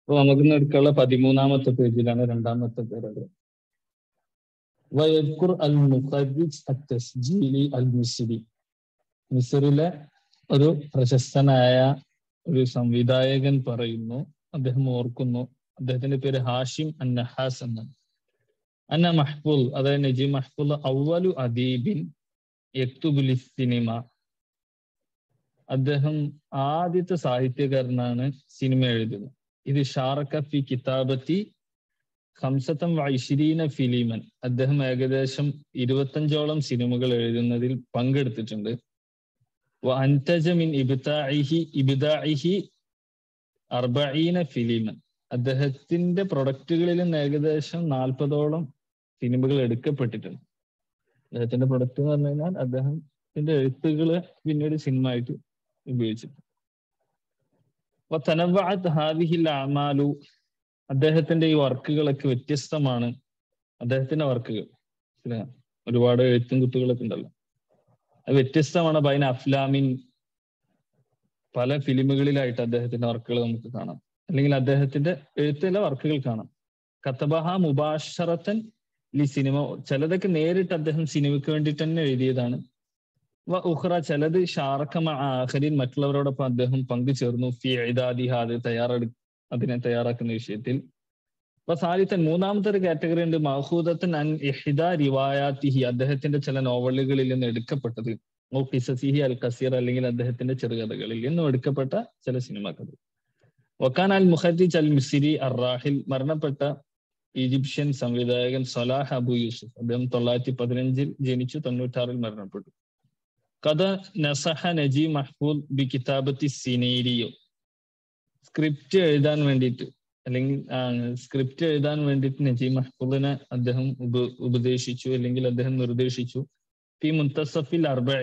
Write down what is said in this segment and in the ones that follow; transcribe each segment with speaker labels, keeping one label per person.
Speaker 1: അപ്പൊ നമുക്ക് എടുക്കാനുള്ള 13ാമത്തെ പേജിലാണ് രണ്ടാമത്തെ പേരത്. വയദ്കുർ അൽ മുഖദ്ദിജ് അത്തസ്ജീലി അൽ മിസ്രി. മിസ്രിലെ ഒരു പ്രശസ്തനായ ഒരു സംവിധായകൻ പറയുന്നു, അദ്ദേഹം ഓർക്കുന്നു, അദ്ദേഹത്തിന്റെ പേര് ഹാഷിം അൻ നഹാസ് എന്നാണ്. അന്ന മഹ്ഫൂൽ, അതായത് നജീം മഹ്ഫൂൽ അവ്വലു അദീബിൻ യക്തുബു ലിസ്സിനിമ, അദ്ദേഹം ആദ്യത്തെ സാഹിത്യകാരനാണ് സിനിമ എഴുതുന്നത്. ഇത് ഷാറക ഫി കിതാബത്തി 25 ഫിലിമൻ, അദ്ദേഹം ഏകദേശം 25ഓളം സിനിമകൾ എഴുതുന്നതിൽ പങ്കെടുത്തിട്ടുണ്ട്. വഅൻതജ മിൻ ഇബ്താഇഹി 40 ഫിലിമൻ, അദ്ദേഹത്തിന്റെ പ്രൊഡക്റ്റുകളിൽ നിന്ന് ഏകദേശം 40ഓളം സിനിമകൾ എടുക്കപ്പെട്ടിട്ടുണ്ട്. അദ്ദേഹത്തിന്റെ പ്രൊഡക്റ്റ് എന്ന് പറഞ്ഞു കഴിഞ്ഞാൽ അദ്ദേഹത്തിന്റെ എഴുത്തുകള് പിന്നീട് സിനിമ ആയിട്ട് ഉപയോഗിച്ചിട്ടുണ്ട്. വതനവഅത് ഹാദിഹിൽ അഅമാലു, അദ്ദേഹത്തിന്റെ ഈ വർക്കുകളൊക്കെ വ്യത്യസ്തമാണ്. അദ്ദേഹത്തിന്റെ വർക്കുകൾ ഒരുപാട് എഴുത്തും കുത്തുകളൊക്കെ ഉണ്ടല്ലോ, അത് വ്യത്യസ്തമാണ്. ബൈന അഫ്ലാമിൻ, പല ഫിലിമുകളിലായിട്ട് അദ്ദേഹത്തിന്റെ വർക്കുകൾ നമുക്ക് കാണാം, അല്ലെങ്കിൽ അദ്ദേഹത്തിന്റെ എഴുത്തിലെ വർക്കുകൾ കാണാം. കതബഹ മുബാശറത്തൻ ലി സിനിമ, ചിലതൊക്കെ നേരിട്ട് അദ്ദേഹം സിനിമയ്ക്ക് വേണ്ടിയിട്ട് തന്നെ എഴുതിയതാണ്. വ ഉഖ്റ, ചിലത് ഷാറക മഅ ആഖരീൻ, മറ്റുള്ളവരോടൊപ്പം അദ്ദേഹം പങ്കുചേർന്നു. ഫി ഇദാദിഹ, അതിനെ തയ്യാറാക്കുന്ന വിഷയത്തിൽ. സാലിത്തൻ, മൂന്നാമത്തെ ഒരു കാറ്റഗറി ഉണ്ട്. മഅഖൂദത്തൻ അൻ ഇഹ്ദാ റിവായാത്തിഹി, അദ്ദേഹത്തിന്റെ ചില നോവലുകളിൽ നിന്ന് എടുക്കപ്പെട്ടത്. ഓ ഖിസസിഹി അൽ ഖസീർ, അല്ലെങ്കിൽ അദ്ദേഹത്തിന്റെ ചെറുകഥകളിൽ നിന്നും എടുക്കപ്പെട്ട ചില സിനിമാ കഥ. വക്കാൻ അൽ മുഖദ്ദിജ് അൽ മിസ്രി അർ-റാഹിൽ, മരണപ്പെട്ട ഈജിപ്ഷ്യൻ സംവിധായകൻ സലാഹ് അബു യൂസുഫ്, അദ്ദേഹം 915 ജനിച്ചു, 96 മരണപ്പെട്ടു. കഥ നസഹ നജീം മഹ്ഫൂൽ ബി കിതാബത്തി സിനേരിയോ, സ്ക്രിപ്റ്റ് എഴുതാൻ വേണ്ടിയിട്ട്, അല്ലെങ്കിൽ സ്ക്രിപ്റ്റ് എഴുതാൻ വേണ്ടിയിട്ട് നജീം മഹ്ഫൂദിനെ അദ്ദേഹം ഉപദേശിച്ചു, അല്ലെങ്കിൽ അദ്ദേഹം നിർദ്ദേശിച്ചു. ഫി മുൻതസഫിൽ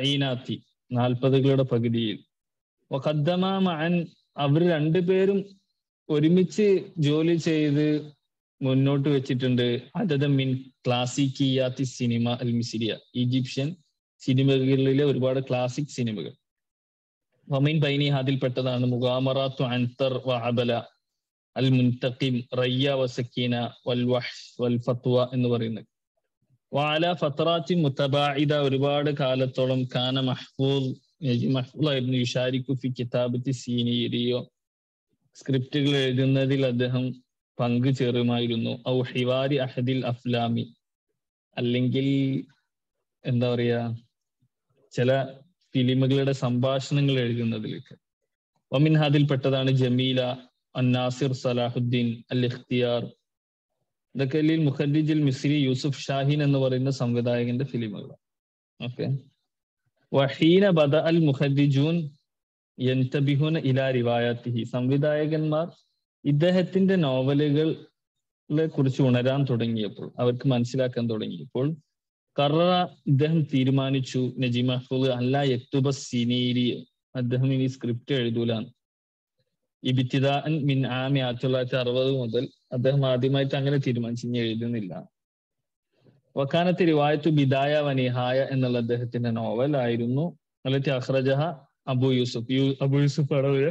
Speaker 1: 40കളുടെ പകുതിയിൽ. വഖദ്ദമ മഅൻ, അവർ രണ്ടുപേരും ഒരുമിച്ച് ജോലി ചെയ്ത് മുന്നോട്ട് വെച്ചിട്ടുണ്ട്. അദദ മിൻ ക്ലാസിക്കിയാത്തി സിനിമ അൽ മിസ്രിയ, ഈജിപ്ഷ്യൻ സിനിമകളിലെ ഒരുപാട് ക്ലാസിക് സിനിമകൾ. വമിൻ ബൈനി, അതിൽപ്പെട്ടതാണ് മുഗാമറാത്തു അൻതർ വ അബല, അൽ മുൻതഖിം, റയ്യ വസക്കീന, വൽ വഹ്ഷ് വൽ ഫത്വ എന്ന് പറയുന്നത്. വഅല ഫത്റാത്തി മുതബാഇദ, ഒരുപാട് കാലത്തോളം കാന മഹ്ഫൂൽ, നജീം മഹ്ഫൂൽ ആയിരുന്നു, യുശാരിക്കു ഫി കിതാബത്തി സീനീരിയോ, സ്ക്രിപ്റ്റുകൾ എഴുതുന്നതിൽ അദ്ദേഹം പങ്കു ചേരുമായിരുന്നു. ഔ ഹിവാരി അഹദിൽ അഫ്ലാമി, അല്ലെങ്കിൽ എന്താ പറയാ, ചില ഫിലിമുകളുടെ സംഭാഷണങ്ങൾ എഴുതുന്നതിലേക്ക്. വമിൻ അതിൽപ്പെട്ടതാണ് ജമീല, അന്നാസിർ, സലാഹുദ്ദീൻ, അൽ ഇഖ്തിയാർ. ഇതൊക്കെ മുഖദ്ദിജ് മിസ്രി യൂസുഫ് ഷാഹിൻ എന്ന് പറയുന്ന സംവിധായകന്റെ ഫിലിമുകളാണ്. ഓക്കെ. വഹീന ബദ അൽ മുഖദ്ദിജൂൻ യൻതബിഹുന ഇലാ റിവായാത്തിഹി, സംവിധായകന്മാർ ഇദ്ദേഹത്തിന്റെ നോവലുകളെ കുറിച്ച് ഉണരാൻ തുടങ്ങിയപ്പോൾ, അവർക്ക് മനസ്സിലാക്കാൻ തുടങ്ങിയപ്പോൾ, കററ, ഇദ്ദേഹം തീരുമാനിച്ചു, നജീം മഹ്ഫൂദ് അല്ല യക്തുബ സിനീരി, അദ്ദേഹം ഇനി സ്ക്രിപ്റ്റ് എഴുതൂലാണ്. ഇബ്തിദാഅൻ മിൻ ആമി 1960 മുതൽ അദ്ദേഹം ആദ്യമായിട്ട് അങ്ങനെ തീരുമാനിച്ചു, ഇനി എഴുതുന്നില്ല. വക്കാനത്ത് റിവായത്തു ബിദായ വ നിഹായ എന്നുള്ള അദ്ദേഹത്തിന്റെ നോവൽ ആയിരുന്നു. അല്ലത്തി അഖ്റജഹ അബു യൂസുഫ്, അബു യൂസുഫ് ആണ്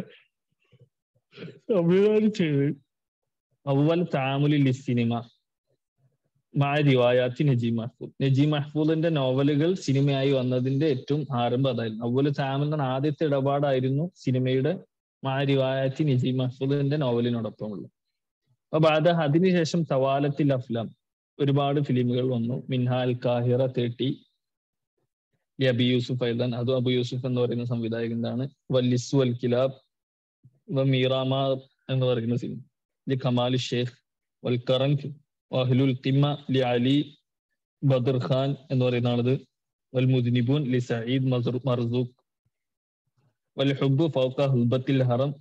Speaker 1: സംവിധാനം ചെയ്ത്. അവ്വൽ തആമുലിൽ സിനിമ മഅ റിവായാത്തി നജീം മഹ്ഫൂദ്, നജീം മഹ്ഫൂദിന്റെ നോവലുകൾ സിനിമയായി വന്നതിന്റെ ഏറ്റവും ആരംഭം അതായിരുന്നു. അവ്വൽ തആമുൽ എന്ന ആദ്യത്തെ ഇടപാടായിരുന്നു സിനിമയുടെ മഅ റിവായാത്തി നജീം മഹ്ഫൂദിന്റെ നോവലിനോടൊപ്പമുള്ള. അപ്പൊ ബാദ, അതിനുശേഷം തവാലത്തിൽ അഫ്ലാം, ഒരുപാട് ഫിലിമുകൾ വന്നു. മിൻഹ അൽ കാഹിറ 30 അബി യൂസുഫ് ഐദൻ, അതും അബു യൂസുഫ് എന്ന് പറയുന്ന സംവിധായകനാണ്. വല്ലിസ് വൽ കിലാബ് മീറാമ എന്ന് പറയുന്ന സിനിമ ലി കമാൽ ഷേഖ്, വൽ കറങ്ക് വഹ്ലുൽ ഖിമ്മ ലി അലി ബദർ ഖാൻ എന്ന് പറയുന്ന ആളത്. വൽ മുദ്നിബൂൻ ലി സഈദ് മർസൂഖ്, വൽ ഹുബ്ബു ഫൗക ഹുബ്ബത്തിൽ ഹറം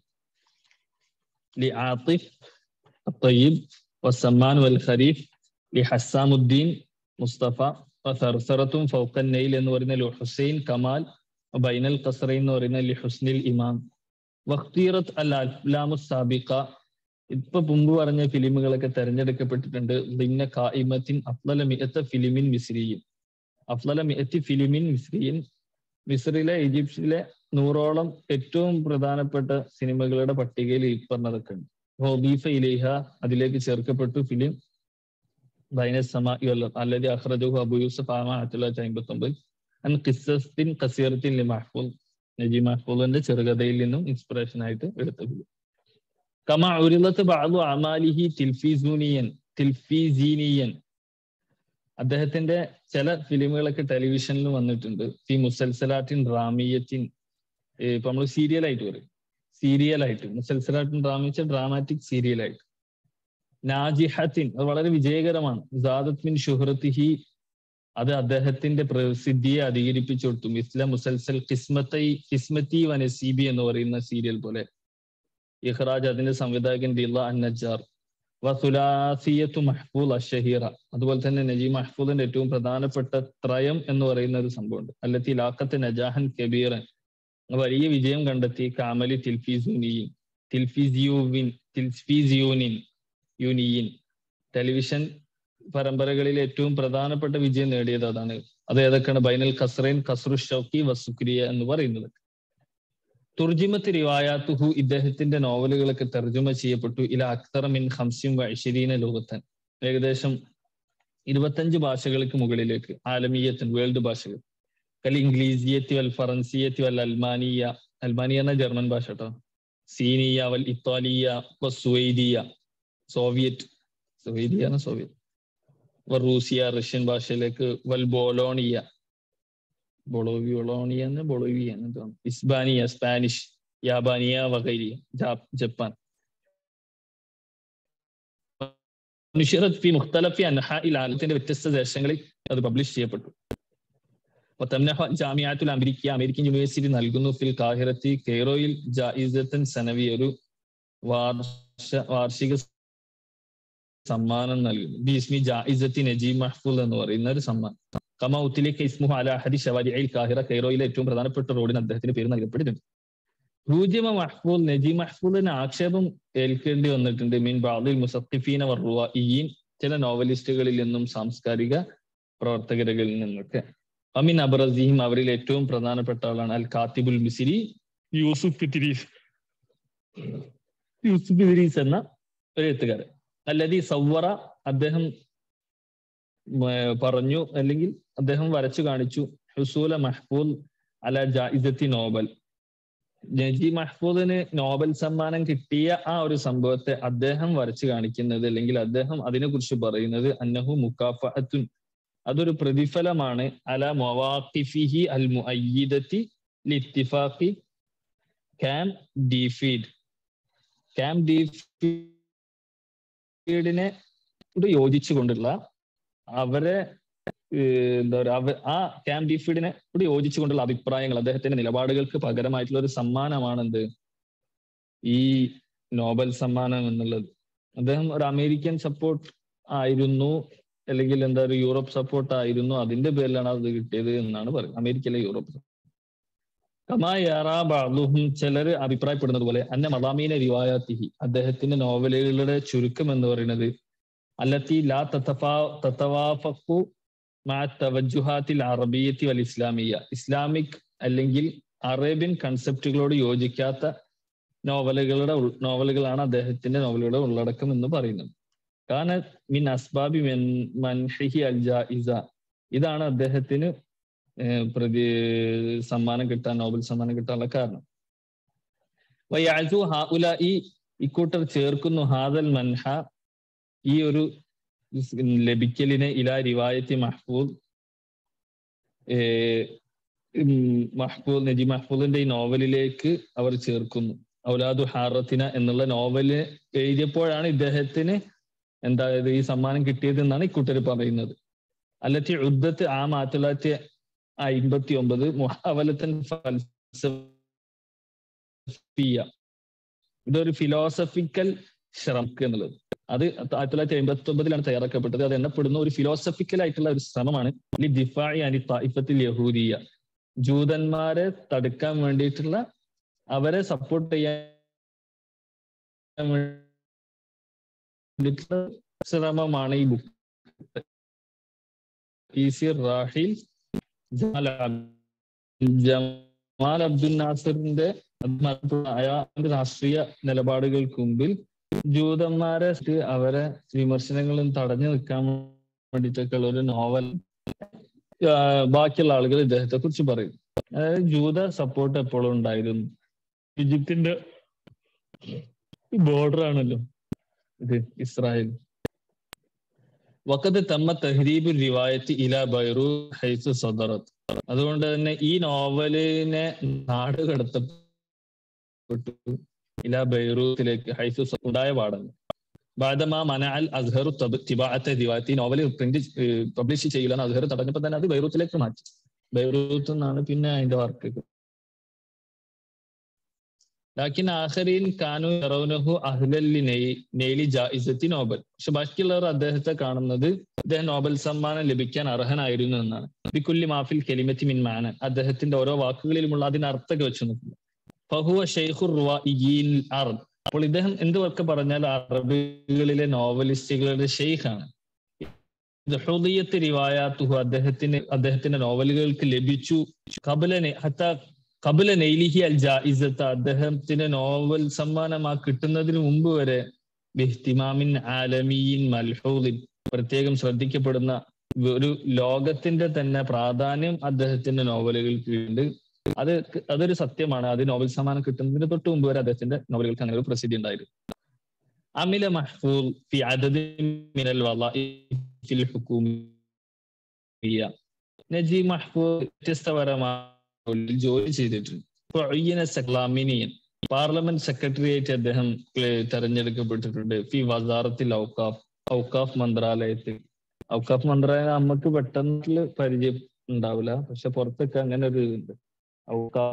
Speaker 1: ലി ആതിഫ് അത്തയ്യിബ്, വസ്സമ്മാൻ വൽ ഖരീഫ് ലി ഹസ്സാമുദ്ദീൻ മുസ്തഫ, വസർസറത്തും ഫൗക്കൻ നെയിൽ എന്ന് പറയുന്ന ലി ഹുസൈൻ കമാൽ, ബൈനൽ ഖസ്റൈൻ എന്ന് പറയുന്ന ലി ഹുസ്നിൽ ഇമാം. വഖ്തീറത്ത് അൽ അഫ്ലാമു സാബിഖ, ഇപ്പൊ മുമ്പ് പറഞ്ഞ ഫിലിമുകളൊക്കെ തെരഞ്ഞെടുക്കപ്പെട്ടിട്ടുണ്ട്. ലിന്ന ഖായിമത്തിൻ അഫ്ളല മിഅത്ത് ഫിലിമിൻ മിസ്രിയിൻ, അഫ്ളല മിഅത്തി ഫിലിമിൻ മിസ്രിയിൻ, മിസ്രിലെ ഈജിപ്തിലെ 100ഓളം ഏറ്റവും പ്രധാനപ്പെട്ട സിനിമകളുടെ പട്ടികയിൽ ഈ പറഞ്ഞതൊക്കെ ഉണ്ട്. ഹോബീഫ ഇലൈഹ അതിലേക്ക് ചേർക്കപ്പെട്ടു ഫിലിം ബൈന സമാഇ വൽ അല്ലദി അഖ്റജഹു അബൂ യൂസഫ് ആമ 1959 അൻ ഖിസ്സത്തിൻ ഖസീറത്തിൻ ലിമഹ്ഫൂദ് നജീബ് മഹ്ഫൂദിന്റെ ചെറുകഥയിൽ നിന്നും ഇൻസ്പിറേഷൻ ആയിട്ട് എടുത്ത ഫിലിം. കമാ ഉരിളത്ത് ബഅദു അമാലിഹി തിൽഫീസീനിയൻ അദ്ദേഹത്തിന്റെ ചില ഫിലിമുകളൊക്കെ ടെലിവിഷനിൽ വന്നിട്ടുണ്ട്. ഫി മുസൽസലാത്തിൻ ഡ്രാമിയത്തിൻ ഇപ്പൊ നമ്മൾ സീരിയലായിട്ട് പറയും, സീരിയലായിട്ട് മുസൽസലാത്തിൻ ഡ്രാമിച്ച ഡ്രാമാറ്റിക് സീരിയലായിട്ട്. നാജിഹത്തിൻ അത് വളരെ വിജയകരമാണ്. സാദത്ത് മിൻ ഷുഹ്റത്തിഹി അത് അദ്ദേഹത്തിന്റെ പ്രസിദ്ധിയെ അധികരിപ്പിച്ചു കൊടുത്തു. മിസ്ല മുസൽസൽ കിസ്മത്തി വനസീബി എന്ന് പറയുന്ന സീരിയൽ പോലെ. ഇഖ്റാജ് അതിന്റെ സംവിധായകൻ ദില്ല അൻ നജ്ജാർ. വസുലാസിയത്തു മഹ്ഫൂൽ അഷഹീറ അതുപോലെ തന്നെ നജീബ് മഹ്ഫൂദിന്റെ ഏറ്റവും പ്രധാനപ്പെട്ട ത്രയം എന്ന് പറയുന്ന ഒരു സംഭവമുണ്ട്. അല്ലത്തി ലാഖത്ത് നജാഹൻ കബീറൻ വലിയ വിജയം കണ്ടെത്തി. കാമലി യൂനിയിൻ ടെലിവിഷൻ പരമ്പരകളിൽ ഏറ്റവും പ്രധാനപ്പെട്ട വിജയം നേടിയത് അതാണ്. അത് ഏതൊക്കെയാണ്? ബൈനൽ ഖസ്റൈൻ, ഖസ്റു ഷൗക്കി വസുക്രിയ എന്ന് പറയുന്നത്. തുർജിമത്ത് റിവായാത്തുഹു ഇദ്ദേഹത്തിന്റെ നോവലുകളൊക്കെ തർജുമ ചെയ്യപ്പെട്ടു. ഇല അക്തറ മിൻ 25 ലോകത്തൻ ഏകദേശം 25 ഭാഷകൾക്ക് മുകളിലേക്ക്. ആലമീയത്തൻ വേൾഡ് ഭാഷകൾ. കൽ ഇംഗ്ലീസിയത്തി വൽ ഫറൻസിയത്തി വൽ അൽമാനിയ, അൽമാനിയ എന്ന ജർമ്മൻ ഭാഷ കേട്ടോ. സീനിയ വൽ ഇത്താലിയ വസ്വൈദിയ സോവിയറ്റ് റൂസിയ റഷ്യൻ ഭാഷയിലേക്ക്. വൽ ബോളോണിയ ഇസ്ബാനിയ സ്പാനിഷ്, യാബാനിയ വഗൈരിയ ജപ്പാൻ. നുഷിറത് ഫി മുഖ്തലഫി അൻഹാഇൽ ആലത്തിന്റെ വ്യത്യസ്ത ദേശങ്ങളിൽ അത് പബ്ലിഷ് ചെയ്യപ്പെട്ടു. ജാമിഅത്തുൽ അമേരിക്ക അമേരിക്കൻ യൂണിവേഴ്സിറ്റി നൽകുന്നു. ഫിൽ കാഹിറത്തി കെയ്റോയിൽ ജായിസത്തൻ സനവി ഒരു വാർഷിക സമ്മാനം നൽകുന്നു. ബിസ്മി ജായിസത്തി നജീബ് മഹ്ഫൂദ് എന്ന് പറയുന്ന ഒരു സമ്മാനം. കമാ ഉത്തിലേക്ക് ഇസ്മുഹു അലാ അഹദി ശവാരിഇൽ കാഹിറ കെയ്റോയിലെ ഏറ്റവും പ്രധാനപ്പെട്ട റോഡിന് അദ്ദേഹത്തിന് പേര് നൽകപ്പെട്ടിട്ടുണ്ട്. റൂജിമ മഹ്ഫൂദ് നജീബ് മഹ്ഫൂദിന് ആക്ഷേപം ഏൽക്കേണ്ടി വന്നിട്ടുണ്ട്. മിൻ ബഅദിൽ മുസഖിഫീന വറുവായിയീൻ ചില നോവലിസ്റ്റുകളിൽ നിന്നും സാംസ്കാരിക പ്രവർത്തകരിൽ നിന്നൊക്കെ. അമിൻ അബ്രസീം അവരിൽ ഏറ്റവും പ്രധാനപ്പെട്ട ആളാണ് അൽ കാത്തിബുൽ മിസ്രി യൂസുഫ് ഇദ്രീസ് എന്ന ഒരു എഴുത്തുകാരൻ. അല്ലദീ സവ്വറ അദ്ദേഹം പറഞ്ഞു അല്ലെങ്കിൽ അദ്ദേഹം വരച്ചു കാണിച്ചു. ഹുസൂല മഹ്ഫൂദ് അല ജായിസത്തി നോബൽ നജീബ് മഹ്ഫൂദിന് നോബൽ സമ്മാനം കിട്ടിയ ആ ഒരു സംഭവത്തെ അദ്ദേഹം വരച്ചു കാണിക്കുന്നത് അല്ലെങ്കിൽ അദ്ദേഹം അതിനെക്കുറിച്ച് പറയുന്നത് അന്നഹു മുകാഫഅത്തുൻ അതൊരു പ്രതിഫലമാണ്. അല മവാഖിഫിഹി അൽ മുഅയ്യിദതി ലിത്തിഫാഖി ക്യാമ്പ് ഡേവിഡിനെ യോജിച്ചുകൊണ്ടുള്ള അവരെ എന്താ പറയുക ആ ക്യാമ്പ് ഡേവിഡിനെ കൂടി യോജിച്ചുകൊണ്ടുള്ള അഭിപ്രായങ്ങൾ അദ്ദേഹത്തിന്റെ നിലപാടുകൾക്ക് പകരമായിട്ടുള്ള ഒരു സമ്മാനമാണെന്ത് ഈ നോബൽ സമ്മാനം എന്നുള്ളത്. അദ്ദേഹം ഒരു അമേരിക്കൻ സപ്പോർട്ട് ആയിരുന്നു അല്ലെങ്കിൽ എന്താ ഒരു യൂറോപ്പ് സപ്പോർട്ട് ആയിരുന്നു, അതിന്റെ പേരിലാണ് അത് കിട്ടിയത് എന്നാണ് പറയുന്നത്. അമേരിക്കയിലെ യൂറോപ്പ് കമായാറാബാദുഹും ചിലര് അഭിപ്രായപ്പെടുന്നത് പോലെ അന്ന മദാമീന റിവായാത്തിഹി അദ്ദേഹത്തിന്റെ നോവലുകളുടെ ചുരുക്കം എന്ന് പറയുന്നത് അല്ലത്തി ലാ തതവാഫഖു മഅ തവജ്ജുഹാത്തിൽ അറബിയ്യത്തി വൽ ഇസ്ലാമിയ്യ ഇസ്ലാമിക് അല്ലെങ്കിൽ അറേബ്യൻ കൺസെപ്റ്റുകളോട് യോജിക്കാത്ത നോവലുകളാണ് അദ്ദേഹത്തിന്റെ നോവലുകളുടെ ഉള്ളടക്കം എന്ന് പറയുന്നത്. കാന മിൻ അസ്ബാബി മൻഹിഹി അൽ ജായിസ ഇതാണ് അദ്ദേഹത്തിന് സമ്മാനം കിട്ടാൻ നോബൽ സമ്മാനം കിട്ടാനുള്ള കാരണം. വയഅസു ഹഉലാഇ ഇക്കൂട്ടർ ചേർക്കുന്നു ഹാദൽ മൻഹ ഈ ഒരു ലഭിക്കലിനെ ഇലാ റിവായത്തി മഹ്ഫൂദ് നജീബ് മഹ്ഫൂദിന്റെ ഈ നോവലിലേക്ക് അവർ ചേർക്കുന്നു. ഔലാദു ഹാറത്തിന എന്നുള്ള നോവല് എഴുതിയപ്പോഴാണ് ഇദ്ദേഹത്തിന് എന്തായത് ഈ സമ്മാനം കിട്ടിയത് എന്നാണ് ഇക്കൂട്ടർ പറയുന്നത്. അല്ലത്തി ഉദ്ദത്ത് 1959 മുഹവലത്തൻ ഫൽസഫിയ ഇതൊരു ഫിലോസഫിക്കൽ ശ്രമം എന്നുള്ളത് അത് 1959 തയ്യാറാക്കപ്പെട്ടത്. അത് എണ്ണപ്പെടുന്ന ഒരു ഫിലോസഫിക്കൽ ആയിട്ടുള്ള ഒരു ശ്രമമാണ് ലിദിഫാഇ അനി ത്വാഇഫത്തിൽ യഹൂദിയ ജൂതന്മാരെ തടുക്കാൻ വേണ്ടിയിട്ടുള്ള അവരെ സപ്പോർട്ട് ചെയ്യാൻ വേണ്ടിയിട്ടുള്ള ശ്രമമാണ് ഈ ബുക്ക്. റാഹിൽ ജമാൽ അബ്ദുൽ നാസറിന്റെ രാഷ്ട്രീയ നിലപാടുകൾക്ക് മുമ്പിൽ ജൂതന്മാരെ അവരെ വിമർശനങ്ങളും തടഞ്ഞു നിൽക്കാൻ വേണ്ടിയിട്ടൊക്കെ ഉള്ള ഒരു നോവൽ ബാക്കിയുള്ള ആളുകൾ ഇദ്ദേഹത്തെ കുറിച്ച് പറയും. അതായത് ജൂത സപ്പോർട്ട് എപ്പോഴും ഉണ്ടായിരുന്നു. ഈജിപ്തിന്റെ ബോർഡർ ആണല്ലോ ഇത് ഇസ്രായേൽ. വഖദ് തമ്മ തഹ്രീബു റിവായത്തി ഇലാ ബൈറൂത്ത് ഹൈസു സദറത്ത്. അതുകൊണ്ട് തന്നെ ഈ നോവലിനെ നാട് കടത്തപ്പെട്ടു ഇലാ ബൈറൂത്തിലേക്ക് ഹൈസു ഉണ്ടായ പാടാണ്. ബാദമാ മനഅൽ അസ്ഹറു തിബാഅത്തെ റിവായത്തി, നോവൽ പ്രിന്റ് പബ്ലിഷ് ചെയ്യില്ലെന്ന് അസ്ഹർ തടഞ്ഞപ്പോൾ തന്നെ അത് ബൈറൂത്തിലേക്ക് മാറ്റി. ബൈറൂത്ത് നിന്നാണ് പിന്നെ അതിന്റെ വർക്ക്. ലാക്കിൻ ആഖരീൻ കാനു യറൗനഹു അഹ്ലൻ ലിനൈലി ജായിസത്തി നോബൽ. പക്ഷെ ബാക്കിയുള്ളവർ അദ്ദേഹത്തെ കാണുന്നത് അദ്ദേഹം നോബൽ സമ്മാനം ലഭിക്കാൻ അർഹനായിരുന്നു എന്നാണ്. ബികുല്ലി മാഫിൽ കലിമത്തി മിൻ മാന, അദ്ദേഹത്തിന്റെ ഓരോ വാക്കുകളിലുമുള്ള അതിന് അർത്ഥമൊക്കെ വെച്ച് നോക്കുക. ഫഹുവ ശൈഖുർ റുവാഇയീൻ അറബ്. അപ്പോൾ ഇദ്ദേഹം എന്തൊക്കെ പറഞ്ഞാൽ അറബികളിലെ നോവലിസ്റ്റുകളുടെ ഷെയ്ഖാണ്. ഹുദിയത്ത് റിവായാത്തുഹു, അദ്ദേഹത്തിന്റെ നോവലുകൾക്ക് ലഭിച്ചു ഖബല നൈലിഹി അൽ ജായിസത്ത്, അദ്ദേഹത്തിന് നോവൽ സമ്മാനം കിട്ടുന്നതിന് മുമ്പ് വരെ ബിഹ്തിമാമിൻ ആലമിയിൻ മൽഹൂദിൻ, പ്രത്യേകം ശ്രദ്ധിക്കപ്പെടുന്ന ഒരു ലോകത്തിന്റെ തന്നെ പ്രാധാന്യം അദ്ദേഹത്തിന്റെ നോവലുകൾക്ക് ഉണ്ട്. അതൊരു സത്യമാണ്. അത് നോവൽ സമ്മാനം കിട്ടുന്നതിന് തൊട്ട് മുമ്പ് വരെ അദ്ദേഹത്തിന്റെ നോവലുകൾക്ക് അങ്ങനെ ഒരു പ്രസിദ്ധി ഉണ്ടായിരുന്നു. അമില മഹ്ഫൂൽ ഫി അദദിൻ മിനൽ വളാഇഫിൽ ഹുകൂമിയ്യ, നജീബ് മഹ്ഫൂൽ വ്യത്യസ്തപരമായ ജോലി ചെയ്തിട്ടുണ്ട്. പാർലമെന്റ് സെക്രട്ടറിയായിട്ട് അദ്ദേഹം തെരഞ്ഞെടുക്കപ്പെട്ടിട്ടുണ്ട്. ഫി വസാറത്തിൽ ഔക്കാഫ് മന്ത്രാലയത്തിൽ. ഔക്കാഫ് മന്ത്രാലയം നമുക്ക് പെട്ടെന്ന് പരിചയം ഉണ്ടാവില്ല, പക്ഷെ പുറത്തൊക്കെ അങ്ങനെ ഒരു ഇതുണ്ട്. ഔക്കാഫ്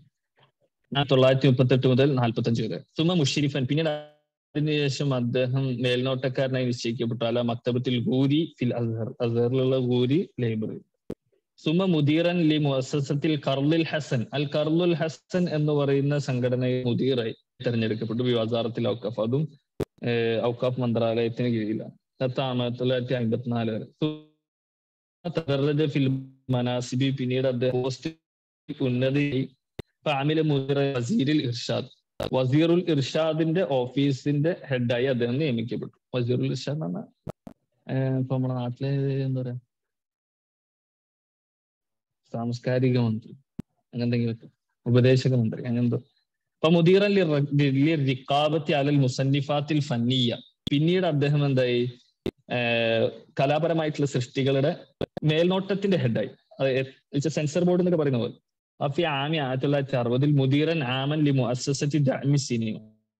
Speaker 1: 1938 മുതൽ 45 വരെ. സുമ മുഷരിഫൻ, പിന്നീട് അതിനുശേഷം അദ്ദേഹം മേൽനോട്ടക്കാരനായി നിശ്ചയിക്കപ്പെട്ടു. അല മക്തബത്തിൽ ഗൂരി ഫിൽ അസ്ഹർ, അസ്ഹറിലുള്ള ഗൂരി ലൈബ്രറി. സുമ മുദീറൻ ലി മുഅസ്സസത്തിൽ കർലുൽ ഹസൻ, അൽ കർലുൽ ഹസൻ എന്ന് പറയുന്ന സംഘടനയിൽ മുദീറായി തെരഞ്ഞെടുക്കപ്പെട്ടു. വസാറത്തിൽ ഔക്കാഫ്, അതും ഔക്കാഫ് മന്ത്രാലയത്തിന് കീഴിലാണ്. 1954 വരെ. ഫിൽ മനാസിബി, പിന്നീട് അദ്ദേഹം പോസ്റ്റ് ഉന്നതി. ഫഅമില മുദീറ വസീറുൽ ഇർഷാദ്, വസീറുൽ ഇർഷാദിന്റെ ഓഫീസിന്റെ ഹെഡായി അദ്ദേഹം നിയമിക്കപ്പെട്ടു. വസീറുൽ ഇർഷാദ് എന്ന് പറഞ്ഞാൽ ഇപ്പൊ നമ്മുടെ നാട്ടിലെ എന്താ പറയാ, സാംസ്കാരിക മന്ത്രി, അങ്ങനെന്തെങ്കിലും, ഉപദേശക മന്ത്രി, അങ്ങനെന്തോ. അപ്പൊ മുദീറൻ റിഖാബത്തി അലൽ മുസന്നിഫാത്തിൽ ഫന്നിയ, പിന്നീട് അദ്ദേഹം എന്തായി, കലാപരമായിട്ടുള്ള സൃഷ്ടികളുടെ മേൽനോട്ടത്തിന്റെ ഹെഡായി. സെൻസർ ബോർഡ് എന്നൊക്കെ പറയുന്ന പോലെ. അഫി ആമി 1960 മുദീറൻ ആമൻ ലി മുഅസ്സസത്തി ദഅമി സിനിമ,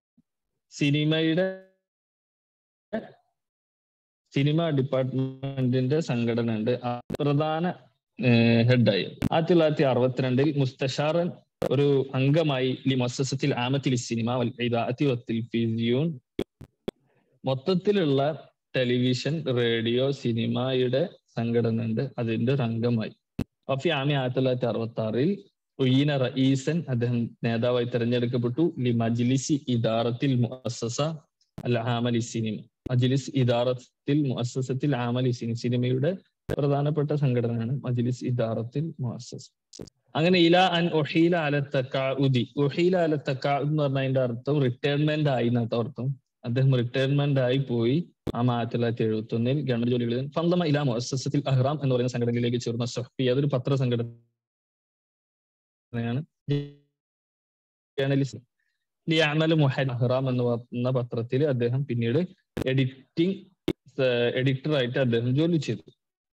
Speaker 1: സിനിമ ഡിപ്പാർട്ട്മെന്റിന്റെ സംഘടന ഉണ്ട്, പ്രധാന ഹെഡായി. 1962 മുസ്തഷാറൻ, ഒരു അംഗമായി ലി മുഅസ്സസത്തിൽ ആമത്തിൽ സിനിമ വൽ ഇദാഅത്തി വത്തിൽഫിസിയൂൻ, മൊത്തത്തിലുള്ള ടെലിവിഷൻ, റേഡിയോ, സിനിമയുടെ സംഘടന ഉണ്ട്, അതിന്റെ ഒരു അംഗമായി. അഫി ആമി 1966 ഉയ്യിന റഈസൻ, അദ്ദേഹം നേതാവായി തെരഞ്ഞെടുക്കപ്പെട്ടു. ലി മജ്ലിസി ഇദാറത്തിൽ മുഅസ്സസ അൽ ആമലി സിനിമ, മജ്ലിസ് ഇദാറത്തിൽ മുഅസ്സസത്തിൽ ആമലി സിനിമ, സിനിമയുടെ പ്രധാനപ്പെട്ട സംഘടനയാണ് മജ്ലിസ് ഇദാറത്തിൽ മുഅസ്സസ. അങ്ങനെ ഇല അൻ ഉഹീല അല തഖാഉദി, ഉഹീല അല തഖാഉദ് എന്ന് പറഞ്ഞാൽ അതിന്റെ അർത്ഥം റിട്ടയർമെന്റ് ആയി എന്നർത്ഥം അർത്ഥം. അദ്ദേഹം റിട്ടയർമെന്റ് ആയി പോയി. 1971 ഗവൺമെന്റ് ജോലികളിൽ ഫന്തമ ഇലാ മുഅസ്സസത്തിൽ അഹ്റാം എന്ന് പറയുന്ന സംഘടനയിലേക്ക് ചേർന്ന സഹഫി, അതൊരു പത്രസംഘടനയാണ്. ജേർണലിസ്റ്റ് ലിയഅമല അഹ്റാം എന്ന പത്രത്തിൽ അദ്ദേഹം പിന്നീട് എഡിറ്ററായിട്ട് അദ്ദേഹം ജോലി ചെയ്തു.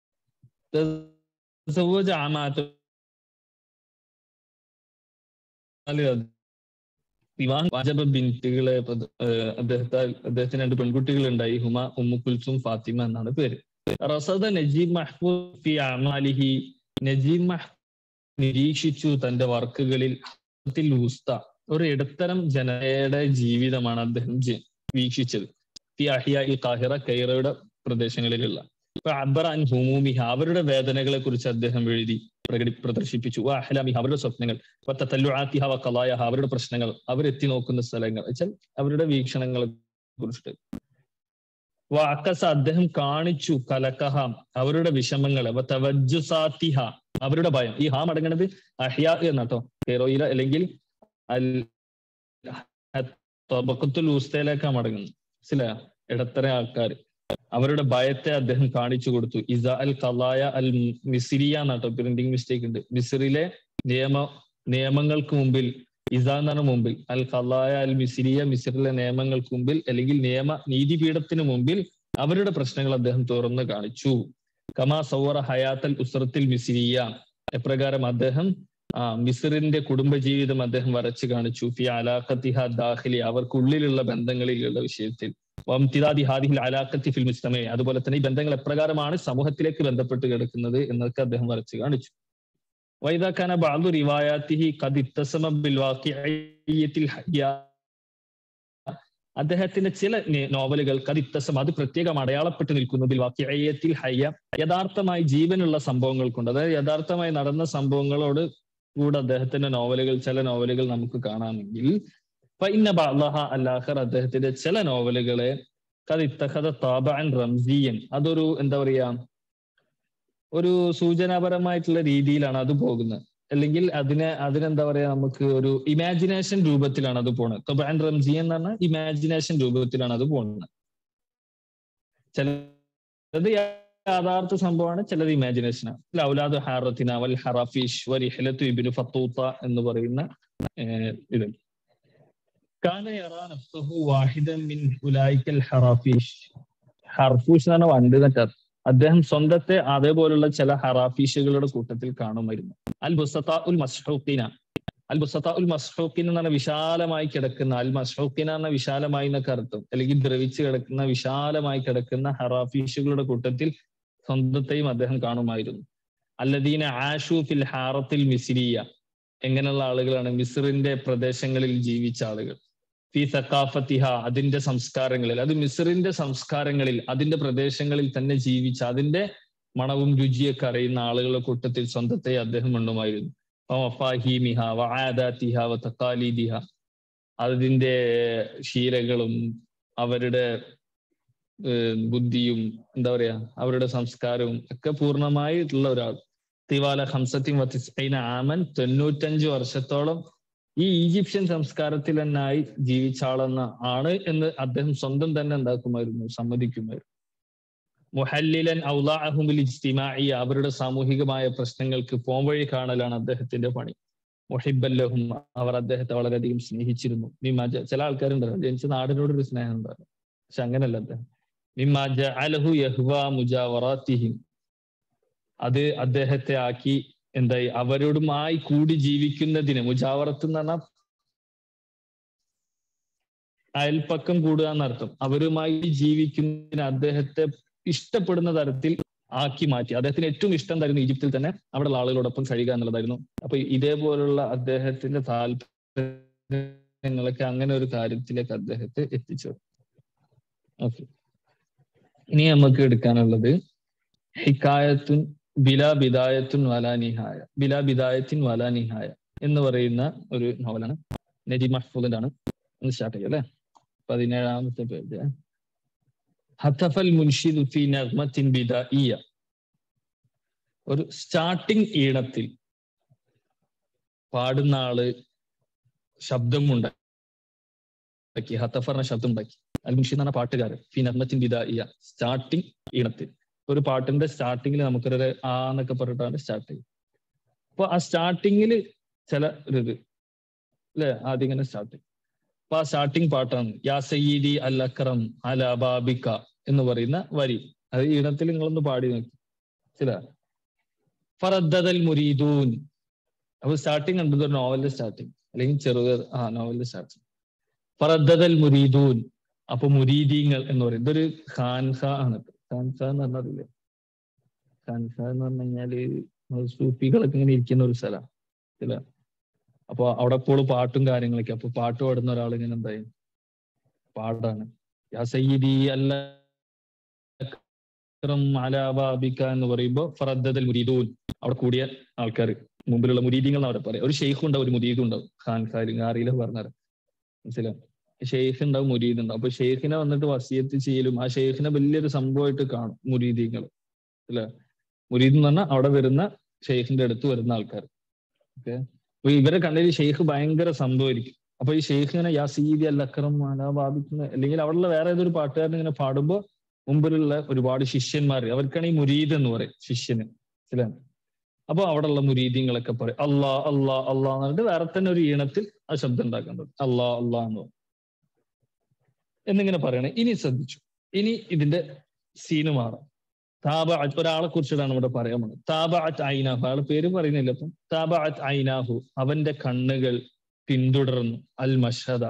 Speaker 1: വിവാഹം വാജബ ബിൻറ്റുകളെ അദ്ദേഹത്തിന് 2 പെൺകുട്ടികൾ ഉണ്ടായി. ഹുമ, ഉമ്മു കുൽസും, ഫാത്തിമ എന്നാണ് പേര്. റസദ നജീബ് മഹ്ഫൂദ് ഫി അമാലിഹി, നജീബ് മഹ്ഫൂദ് നിരീക്ഷിച്ചു തന്റെ വർക്കുകളിൽ ഉസ്ത, ഒരു ഇടത്തരം ജനതയുടെ ജീവിതമാണ് അദ്ദേഹം വീക്ഷിച്ചത്. ഫി അഹിയാഇൽ ഖാഹിറ, കൈറയുടെ പ്രദേശങ്ങളിലുള്ള. അബ്ബറ അൻ ഹുമൂമിഹ, അവരുടെ വേദനകളെ കുറിച്ച് അദ്ദേഹം എഴുതി പ്രദർശിപ്പിച്ചു. അഹ്ലാമിഹ, അവരുടെ സ്വപ്നങ്ങൾ. തതല്ലുആതിഹ വഖളായഹ, അവരുടെ പ്രശ്നങ്ങൾ, അവരെത്തി നോക്കുന്ന സ്ഥലങ്ങൾ, വെച്ചാൽ അവരുടെ വീക്ഷണങ്ങളെ കുറിച്ചിട്ട്. വഅക്കസ, അദ്ദേഹം കാണിച്ചു. കലകഹ, അവരുടെ വിഷമങ്ങളെ. വതവജ്ജുസാതിഹ, അവരുടെ ഭയം. ഈ ഹാ മടങ്ങുന്നത് അഹ്യാ എന്നാട്ടോ, കൈറോയില അല്ലെങ്കിൽ അൽ തബഖത്തുൽ ഉസ്തയിലേക്കാണ് മടങ്ങുന്നത്. മനസ്സിലായോ? ഇടത്തര ആൾക്കാർ അവരുടെ ഭയത്തെ അദ്ദേഹം കാണിച്ചു കൊടുത്തു. ഇസാ അൽ ഖലായ അൽ മിസ്രിയ എന്നാട്ടോ, പ്രിന്റിംഗ് മിസ്റ്റേക്ക് ഉണ്ട്. മിസ്രിലെ നിയമങ്ങൾക്ക് മുമ്പിൽ, ഇസ എന്ന് പറഞ്ഞ മുമ്പിൽ, അൽ ഖലായ അൽ മിസ്രിയ മിസ്രിലെ നിയമങ്ങൾക്ക് മുമ്പിൽ അല്ലെങ്കിൽ നീതിപീഠത്തിന് മുമ്പിൽ അവരുടെ പ്രശ്നങ്ങൾ അദ്ദേഹം തുറന്നു കാണിച്ചു. കമാ സൗറ ഹയാത്തൽ ഉസ്രത്തിൽ മിസ്രിയ, എപ്രകാരം അദ്ദേഹം മിസ്റിന്റെ കുടുംബജീവിതം അദ്ദേഹം വരച്ചു കാണിച്ചു. ഫി അലാഖത്തിഹ ദാഖിലി, അവർക്കുള്ളിലുള്ള ബന്ധങ്ങളിലുള്ള വിഷയത്തിൽ. വംതിദാദി ഹാദിഹിൽ അലാഖത്തി ഫിൽ മുജ്തമഇ, അതുപോലെ തന്നെ ഈ ബന്ധങ്ങൾ എപ്രകാരമാണ് സമൂഹത്തിലേക്ക് ബന്ധപ്പെട്ട് കിടക്കുന്നത് എന്നൊക്കെ അദ്ദേഹം വരച്ചു കാണിച്ചു. വൈദാ കാന ബഅദു റിവായാതിഹി ഖദ് ഇത്തസമ ബിൽ വാഖിഇയത്തിൽ ഹയ്യ, അദ്ദേഹത്തിന്റെ ചില നോവലുകൾ ഖദ് ഇത്തസം, അത് പ്രത്യേകം അടയാളപ്പെട്ട് നിൽക്കുന്നു. ബിൽ വാഖിഇയത്തിൽ ഹയ്യ, യഥാർത്ഥമായി ജീവനുള്ള സംഭവങ്ങൾ കൊണ്ട്, അതായത് യഥാർത്ഥമായി നടന്ന സംഭവങ്ങളോട് കൂടെ അദ്ദേഹത്തിന്റെ നോവലുകൾ, ചില നോവലുകൾ നമുക്ക് കാണാമെങ്കിൽ ഫഇന്ന ബഅദഹ അൽ-ആഖർ, അദ്ദേഹത്തിന്റെ ചില നോവലുകളെ ഖദ് ഇത്തഖദ താബഅൻ റംസിയൻ, അതൊരു എന്താ പറയാ, ഒരു സൂചനാപരമായിട്ടുള്ള രീതിയിലാണ് അത് പോകുന്നത്. അല്ലെങ്കിൽ അതിനെന്താ പറയാ, നമുക്ക് ഒരു ഇമാജിനേഷൻ രൂപത്തിലാണ് അത് പോകുന്നത്. താബഅൻ റംസിയൻ എന്ന് പറഞ്ഞാൽ ഇമാജിനേഷൻ രൂപത്തിലാണ് അത് പോകുന്നത്. ചിലത് യാഥാർത്ഥ സംഭവമാണ്, ചിലത് ഇമാജിനേഷനാണ്. ഔലാദു ഹാറത്തിന വൽ ഹറാഫീഷ് വരിഹലത്തു ഇബ്നു ഫത്തൂത്ത എന്ന് പറയുന്ന ഇത്. കാന യറാ നഫ്സഹു വാഹിദൻ മിൻ ഉലൈക്കൽ ഹറാഫീഷ്, ഹർഫൂഷ് എന്ന് പറഞ്ഞ വണ്ട് എന്നൊക്കെ. അദ്ദേഹം സ്വന്തത്തെ അതേപോലുള്ള ചില ഹറാഫീഷുകളുടെ കൂട്ടത്തിൽ കാണുമായിരുന്നു. അൽ ബുസതാ ഉൽ മസ്ഹൂഖീന, അൽ ബുസതാ ഉൽ മസ്ഹൂഖീൻ എന്ന് പറഞ്ഞ വിശാലമായി കിടക്കുന്ന, അൽ മസ്ഹൂഖീന എന്ന വിശാലമായി എന്നൊക്കെ അർത്ഥം, അല്ലെങ്കിൽ ദ്രവിച്ച് കിടക്കുന്ന, വിശാലമായി കിടക്കുന്ന ഹറാഫീഷുകളുടെ കൂട്ടത്തിൽ സ്വന്തത്തെയും അദ്ദേഹം കാണുമായിരുന്നു. അല്ലദീന ആഷു ഫിൽ ഹാറത്തിൽ മിസ്രിയ, എങ്ങനെയുള്ള ആളുകളാണ്? മിസ്റിന്റെ പ്രദേശങ്ങളിൽ ജീവിച്ച ആളുകൾ. ഫി സഖാഫത്തിഹ, അതിന്റെ സംസ്കാരങ്ങളിൽ, അത് മിസ്റിന്റെ സംസ്കാരങ്ങളിൽ, അതിന്റെ പ്രദേശങ്ങളിൽ തന്നെ ജീവിച്ച, അതിന്റെ മണവും രുചിയൊക്കെ അറിയുന്ന ആളുകളുടെ കൂട്ടത്തിൽ സ്വന്തത്തെ അദ്ദേഹം എണ്ണുമായിരുന്നു. വഫാഹിമിഹ വആദാതിഹ വതഖാലിദിഹ, അതിന്റെ ശീലങ്ങളും അവരുടെ ബുദ്ധിയും എന്താ പറയാ, അവരുടെ സംസ്കാരവും ഒക്കെ പൂർണ്ണമായിട്ടുള്ള ഒരാൾ. തിവാല ഹംസത്തിൻ വതിസ്ഈന ആമൻ, 95 വർഷത്തോളം ഈ ഈജിപ്ഷ്യൻ സംസ്കാരത്തിൽ തന്നെയായി ജീവിച്ച ആളെന്ന ആണ് എന്ന് അദ്ദേഹം സ്വന്തം തന്നെ എന്താക്കുമായിരുന്നു, സമ്മതിക്കുമായിരുന്നു. മുഹല്ലിലൻ ഔളാഅഹും ബിൽ ഇജ്തിമാഇയ്യ, അവരുടെ സാമൂഹികമായ പ്രശ്നങ്ങൾക്ക് പോംവഴി കാണലാണ് അദ്ദേഹത്തിന്റെ പണി. മുഹിബ്ബൻ ലഹും, അവർ അദ്ദേഹത്തെ വളരെയധികം സ്നേഹിച്ചിരുന്നു. ചില ആൾക്കാരുണ്ടല്ലോ ജനിച്ച നാടിനോടൊരു സ്നേഹം ഉണ്ടായിരുന്നു, പക്ഷെ അങ്ങനല്ല അദ്ദേഹം. മിമ്മാ ജഅലഹു യഹ്വാ മുജാവറാത്തിഹിം, അത് അദ്ദേഹത്തെ ആക്കി എന്തായി, അവരോടുമായി കൂടി ജീവിക്കുന്നതിന്, മുജാവറത്ത് എന്ന് പറഞ്ഞാൽ അയൽപ്പക്കം കൂടുക എന്നർത്ഥം, അവരുമായി ജീവിക്കുന്നതിന് അദ്ദേഹത്തെ ഇഷ്ടപ്പെടുന്ന തരത്തിൽ ആക്കി മാറ്റി. അദ്ദേഹത്തിന് ഏറ്റവും ഇഷ്ടം തരുന്ന ഈജിപ്തിൽ തന്നെ അവിടെയുള്ള ആളുകളോടൊപ്പം കഴിയുക എന്നുള്ളതായിരുന്നു. അപ്പൊ ഇതേപോലുള്ള അദ്ദേഹത്തിന്റെ താല്പര്യങ്ങളൊക്കെ അങ്ങനെ ഒരു കാര്യത്തിലേക്ക് അദ്ദേഹത്തെ എത്തിച്ചു. ഓക്കെ, ഇനി നമുക്ക് എടുക്കാനുള്ളത് ഹിക്കായത്തുൻ ബിലാ ബിദായത്തുൻ വലാ നിഹായ, ബിലാ ബിദായത്തിൻ വലാ നിഹായ എന്ന് പറയുന്ന ഒരു നോവലാണ്. നജീബ് മഹ്ഫൂദിന്റെ ആണ്. ഒന്ന് സ്റ്റാർട്ട് ചെയ്യാം അല്ലെ. 17ാമത്തെ പേജ്. ഹതഫൽ മുൻഷിദു ഫി നഗ്മത്തിൻ ബിദാഇയ, ഒരു സ്റ്റാർട്ടിംഗ് ഈണത്തിൽ പാടുന്ന ആള് ശബ്ദമുണ്ടാക്കി, ഹതഫറിന് ശബ്ദം ഉണ്ടാക്കി. അൽ മുൻഷിദ് എന്ന് പറഞ്ഞ പാട്ടുകാരൻ. ഫി നഗ്മത്തിൻ ബിദാഇയ, സ്റ്റാർട്ടിംഗ് ഈണത്തിൽ. ഒരു പാട്ടിന്റെ സ്റ്റാർട്ടിങ്ങിൽ നമുക്കൊരു ആ എന്നൊക്കെ പറഞ്ഞിട്ടാണ് സ്റ്റാർട്ട് ചെയ്യുക. അപ്പൊ ആ സ്റ്റാർട്ടിങ്ങിൽ ചില ഒരു ഇത് അല്ലെ, ആദ്യം ഇങ്ങനെ സ്റ്റാർട്ട് ചെയ്യും. അപ്പൊ ആ സ്റ്റാർട്ടിങ് പാട്ടാണ് യാ സയ്യിദി അൽ അക്രം അലാ ബാബിക എന്ന് പറയുന്ന വരി. അത് ഈണത്തിൽ നിങ്ങളൊന്ന് പാടി നോക്കി. ചില ഫറദ്ദൽ മുരീദൂൻ, അപ്പൊ സ്റ്റാർട്ടിങ് ഉണ്ട്, ഒരു നോവലിന്റെ സ്റ്റാർട്ടിങ് അല്ലെങ്കിൽ നോവലിന്റെ സ്റ്റാർട്ടിങ്. ഫറദ്ദൽ മുരീദൂൻ, അപ്പൊ മുരീദീങ്ങൾ എന്ന് പറയും. ഇതൊരു ഖാൻഖ ആണ്. ഖാൻഖ എന്ന് പറഞ്ഞറിയില്ലേ? ഖാൻഖ എന്ന് പറഞ്ഞു കഴിഞ്ഞാല് സൂഫികളൊക്കെ ഇങ്ങനെ ഇരിക്കുന്ന ഒരു സ്ഥലമാണ്. ചില അപ്പൊ അവിടെ ഇപ്പോൾ പാട്ടും കാര്യങ്ങളൊക്കെ. അപ്പൊ പാട്ട് പാടുന്ന ഒരാൾ ഇങ്ങനെ എന്തായി പാടാണ് യാ സയ്യിദി അൽ അക്രം അലാ ബാബിക എന്ന് പറയുമ്പോ ഫറദ്ദൽ മുരീദൂൻ, അവിടെ കൂടിയ ആൾക്കാർ, മുമ്പിലുള്ള മുരീദീങ്ങൾ എന്ന് അവിടെ പറയാം. ഒരു ഷെയ്ഖും ഉണ്ടാവും, ഒരു മുരീദും ഉണ്ടാവും. ഖാൻഖാരിയിലെ പറഞ്ഞാൽ മനസ്സിലാവും. ഷെയ്ഖ് ഉണ്ടാവും, മുരീദ് ഉണ്ടാവും. അപ്പൊ ഷെയ്ഖിനെ വന്നിട്ട് വസിയത്ത് ചെയ്യലും ആ ഷെയ്ഖിനെ വലിയൊരു സംഭവമായിട്ട് കാണും മുരീദീങ്ങൾ അല്ലെ. മുരീദ് എന്ന് പറഞ്ഞാൽ അവിടെ വരുന്ന ഷെയ്ഖിന്റെ അടുത്ത് വരുന്ന ആൾക്കാർ. ഓക്കെ, അപ്പൊ ഇവരെ കണ്ടതിൽ ഷെയ്ഖ് ഭയങ്കര സംഭവമായിരിക്കും. അപ്പൊ ഈ ഷെയ്ഖ് ഇങ്ങനെ യാ സീദി അൽ അക്രം അലാ ബാബിക്കുന്ന, അല്ലെങ്കിൽ അവിടെയുള്ള വേറെ ഏതൊരു പാട്ടുകാരൻ ഇങ്ങനെ പാടുമ്പോൾ മുമ്പിലുള്ള ഒരുപാട് ശിഷ്യന്മാർ, അവർക്കാണ് ഈ മുരീദ് എന്ന് പറയും, ശിഷ്യന് ചില. അപ്പൊ അവിടെയുള്ള മുരീദീങ്ങളൊക്കെ പറയും അല്ലാ അല്ലാ അല്ലാ എന്ന് പറഞ്ഞിട്ട് വേറെ തന്നെ ഒരു ഈണത്തിൽ ആ ശബ്ദം ഉണ്ടാക്കേണ്ടത്, അല്ലാ അല്ലാ എന്ന് പറയും എന്നിങ്ങനെ പറയണേ. ഇനി ശ്രദ്ധിച്ചു, ഇനി ഇതിന്റെ സീന് മാറാം. താബഅത്ത്, ഒരാളെ കുറിച്ചിട്ടാണ് ഇവിടെ പറയാൻ പോകുന്നത്. താബഅത്ത് ഐനാഹു, അയാൾ പേര് പറയുന്നില്ല. അപ്പം താബഅത്ത് ഐനാഹു, അവന്റെ കണ്ണുകൾ പിന്തുടർന്നു അൽ മഷഹദ,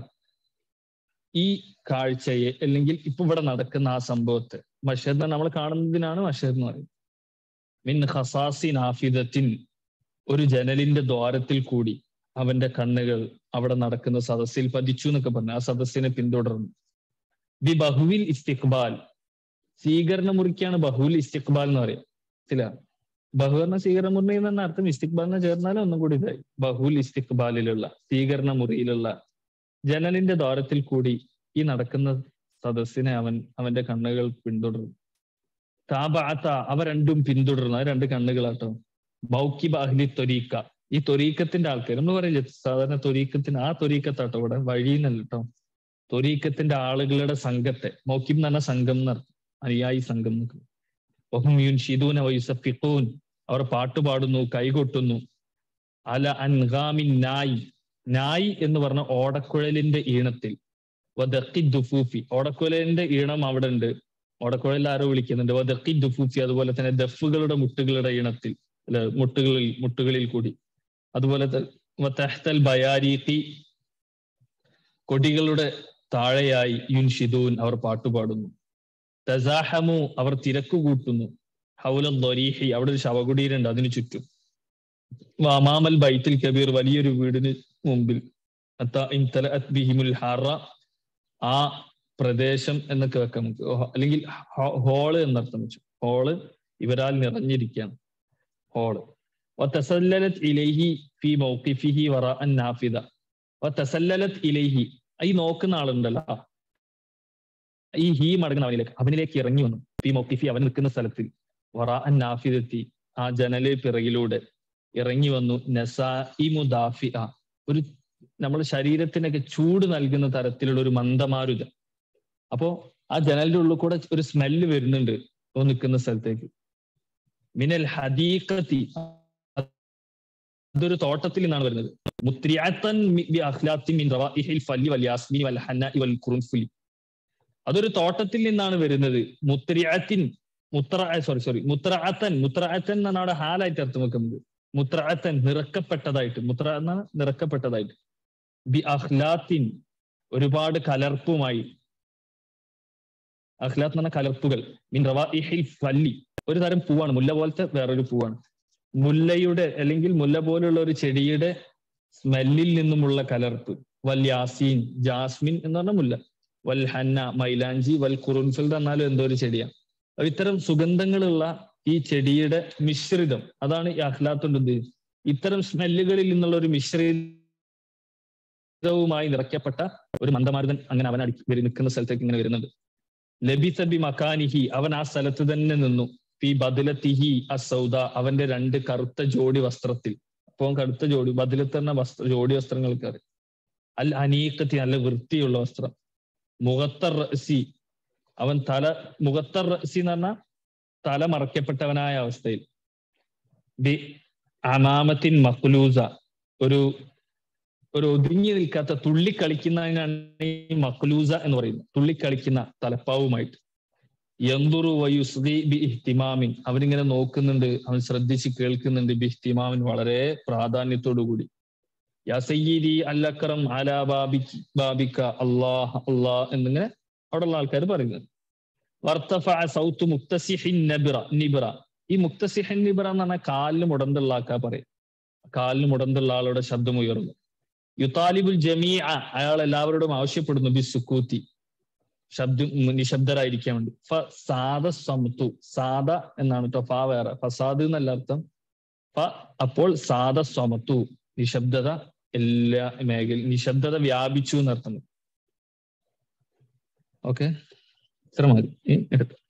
Speaker 1: ഈ കാഴ്ചയെ, അല്ലെങ്കിൽ ഇപ്പൊ ഇവിടെ നടക്കുന്ന ആ സംഭവത്തെ. മഷഹദ് നമ്മൾ കാണുന്നതിനാണ് മഷഹദ് എന്ന് പറയുന്നത്. മിൻ ഖസാസി നാഫിദത്തിൻ, ഒരു ജനലിന്റെ ദ്വാരത്തിൽ കൂടി അവന്റെ കണ്ണുകൾ അവിടെ നടക്കുന്ന സദസ്സിൽ പതിച്ചു എന്നൊക്കെ പറഞ്ഞു. ആ സദസ്സിനെ പിന്തുടർന്നു. ബി ബഹുവിൽ ഇസ്തിഖ്ബാൽ, സ്വീകരണ മുറിക്കാണ് ബഹുവിൽ ഇസ്തിഖ്ബാൽ എന്ന് പറയും. ചില ബഹു എന്ന സ്വീകരണ മുറി എന്ന അർത്ഥം, ഇസ്തിഖ്ബാലിനെ ചേർന്നാലും ഒന്നും കൂടി ഇതായി. ബഹുൽ ഇസ്തിഖ്ബാലിലുള്ള, സ്വീകരണ മുറിയിലുള്ള ജനലിന്റെ ദ്വാരത്തിൽ കൂടി ഈ നടക്കുന്ന സദസ്സിനെ അവന്റെ കണ്ണുകൾ പിന്തുടർന്നു. താബഅത, അവ രണ്ടും പിന്തുടർന്നു. അത് രണ്ട് കണ്ണുകളാട്ടോ. മൗക്കിബ അഹ്ലി ത്വരീക്ക, ഈ ത്വരീക്കത്തിന്റെ ആൾക്കാർ, നമ്മൾ പറയില്ലേ സാധാരണ ത്വരീക്കത്തിന്, ആ ത്വരീക്കത്താട്ടോ ഇവിടെ, വഴിന്നല്ല കേട്ടോ, ത്വരീക്കത്തിന്റെ ആളുകളുടെ സംഘത്തെ. മൗക്കിബ് എന്ന് പറഞ്ഞ സംഘം എന്നർത്ഥം, അനുയായി സംഘം എന്നൊക്കെ. വഹും യുൻഷിദൂന വയുസഫിഖൂൻ, അവർ പാട്ടുപാടുന്നു, കൈകൊട്ടുന്നു. അല അൻഗാമിൻ നായി, നായി എന്ന് പറഞ്ഞ ഓടക്കുഴലിന്റെ ഈണത്തിൽ. വദഖി ദുഫൂഫി, ഓടക്കുഴലിന്റെ ഈണം അവിടെ ഉണ്ട്, ഓടക്കുഴലിൽ ആരോ വിളിക്കുന്നുണ്ട്. വദഖി ദുഫൂഫി, അതുപോലെ തന്നെ ദഫുകളുടെ മുട്ടുകളുടെ ഈണത്തിൽ, അല്ലെ, മുട്ടുകളിൽ കൂടി. അതുപോലെ തഹ്തൽ ബയാരീഖി, കൊടികളുടെ താഴെയായി യുൻഷിദൂൻ, അവർ പാട്ടുപാടുന്നു. തസാഹമു, അവർ തിരക്ക് കൂട്ടുന്നു. ഹൗല ദ്വരീഹി, അവിടെ ഒരു ശവകുടീരുണ്ട്, അതിനു ചുറ്റും. വമാമൽ ബൈത്തുൽ കബീർ, വലിയൊരു വീടിന് മുമ്പിൽ. ബിഹിമുൽ ഹറ, ആ പ്രദേശം എന്നൊക്കെ വെക്കാം നമുക്ക്, അല്ലെങ്കിൽ ഹോള് എന്നർത്ഥം വെച്ചു. Hall ഇവരാൽ നിറഞ്ഞിരിക്കുകയാണ്, hall. വതസല്ലലത് ഇലൈഹി ഫി മൗഖിഫിഹി വറാഅൻ നാഫിദ, വതസല്ലലത് ഇലൈഹി, ഈ നോക്കുന്ന ആളുണ്ടല്ലോ, ഈ ഹീ മടങ്ങുന്ന അവനിലേക്ക് ഇറങ്ങി വന്നു. ഫി മൗഖിഫി, അവൻ നിൽക്കുന്ന സ്ഥലത്തിൽ. വറാഅൻ നാഫിദത്തി, ആ ജനല് പിറകിലൂടെ ഇറങ്ങി വന്നു. നസാഇമു ദാഫിഅ, ഒരു നമ്മുടെ ശരീരത്തിനൊക്കെ ചൂട് നൽകുന്ന തരത്തിലുള്ള ഒരു മന്ദമാരുത. അപ്പോ ആ ജനലിന്റെ ഉള്ളിൽ കൂടെ ഒരു സ്മെല്ല് വരുന്നുണ്ട് നിൽക്കുന്ന സ്ഥലത്തേക്ക്. മിനൽ ഹദീഖത്തി, അതൊരു തോട്ടത്തിൽ നിന്നാണ് വരുന്നത്. മുത്രിഅത്തൻ ബി അഖ്ലാത്തി മിൻ റവാഇഹിൽ ഫല്ലി വൽ യാസ്മീൻ വൽ ഹന്നാഇ വൽ ഖുർൻഫുലി, അതൊരു തോട്ടത്തിൽ നിന്നാണ് വരുന്നത്. മുത്രിഅത്തിൻ, മുത്രഅത്തൻ എന്നാണ് അവിടെ ഹാലായിട്ട് അർത്ഥം വെക്കുന്നത്. മുത്രഅത്തൻ, നിറക്കപ്പെട്ടതായിട്ട്. മുത്ര എന്നാണ് നിറക്കപ്പെട്ടതായിട്ട്. ബി അഖ്ലാത്തിൻ, ഒരുപാട് കലർപ്പുമായി. അഖ്ലാത്ത് എന്ന് പറഞ്ഞ കലർപ്പുകൾ. മിൻ റവാഇഹിൽ ഫല്ലി, ഒരു തരം പൂവാണ്, മുല്ല പോലത്തെ വേറൊരു പൂവാണ്. മുല്ലയുടെ, അല്ലെങ്കിൽ മുല്ല പോലുള്ള ഒരു ചെടിയുടെ സ്മെല്ലിൽ നിന്നുമുള്ള കലർപ്പ്. വൽ യാസീൻ, ജാസ്മിൻ എന്ന് പറഞ്ഞ മുല്ല. വൽ ഹന്ന, മൈലാഞ്ചി. വൽ ഖുറുൻഫുൽ എന്നാലും എന്തോ ഒരു ചെടിയാണ്. ഇത്തരം സുഗന്ധങ്ങളുള്ള ഈ ചെടിയുടെ മിശ്രിതം, അതാണ് ഈ അഖ്ലാത്തുണ്ട്. ഇത്തരം സ്മെല്ലുകളിൽ നിന്നുള്ള ഒരു മിശ്രിതവുമായി നിറയ്ക്കപ്പെട്ട ഒരു മന്ദമാരുതൻ അങ്ങനെ അവൻ നിൽക്കുന്ന സ്ഥലത്തേക്ക് ഇങ്ങനെ വരുന്നുണ്ട്. ലബിസ ബി മക്കാനിഹി, അവൻ ആ സ്ഥലത്ത് തന്നെ നിന്നു. ഫി ബദലത്തിഹി അസൗദ, അവന്റെ രണ്ട് കറുത്ത ജോഡി വസ്ത്രത്തിൽ. അപ്പൊ കറുത്ത ജോഡി, ബദലത്ത് എന്ന ജോഡി വസ്ത്രങ്ങൾക്ക് അറിയാം. അൽ അനീഖത്തി, നല്ല വൃത്തിയുള്ള വസ്ത്രം. മുഖത്തർ റഅസി, അവൻ മുഖത്തർ റഅസി എന്ന് പറഞ്ഞാൽ തല മറയ്ക്കപ്പെട്ടവനായ അവസ്ഥയിൽ. ബി അമാമത്തിൻ മഖ്ലൂസ, ഒരു ഒതുങ്ങി നിൽക്കാത്ത, തുള്ളിക്കളിക്കുന്നതിനാണ് ഈ മഖ്ലൂസ എന്ന് പറയുന്നത്. തുള്ളിക്കളിക്കുന്ന തലപ്പാവുമായിട്ട്. യൻദുറു വയുസ്ഗി ബി ഇഹ്തിമാമിൻ, അവനിങ്ങനെ നോക്കുന്നുണ്ട്, അവൻ ശ്രദ്ധിച്ച് കേൾക്കുന്നുണ്ട്. ബി ഇഹ്തിമാമിൻ, വളരെ പ്രാധാന്യത്തോടു കൂടി. യാ സയ്യിദി അൽ അക്രം അലാ ബാബിക അല്ലാഹ് അല്ലാഹ് എന്നിങ്ങനെ അവിടെയുള്ള ആൾക്കാർ പറയുന്നത്. വർത്തഫഅ സൗതു മുക്തസിഹിൻ നിബ്ര, ഈ മുക്തസിഹിൻ നിബ്ര എന്ന് പറഞ്ഞാൽ കാലിന് മുടന്തുള്ള ആൾക്കാർ പറയും. കാലിന് മുടന്തുള്ള ആളുടെ ശബ്ദം ഉയർന്നു. യുതാലിബുൽ ജമീഅ, അയാൾ എല്ലാവരോടും ആവശ്യപ്പെടുന്നു. ബി സുക്കൂത്തി, നിശബ്ദരായിരിക്കാൻ വേണ്ടി. ഫസാദ സമത്തു, സാദ എന്നാണ് കേട്ടോ, ഫ വേറെ, ഫസാദ് എന്നല്ല അർത്ഥം. അപ്പോൾ സാദ സമത്തു, നിശബ്ദത, എല്ലാ മേഖല നിശബ്ദത വ്യാപിച്ചു എന്നർത്ഥം. ഓക്കെ, ഇത്ര മതി.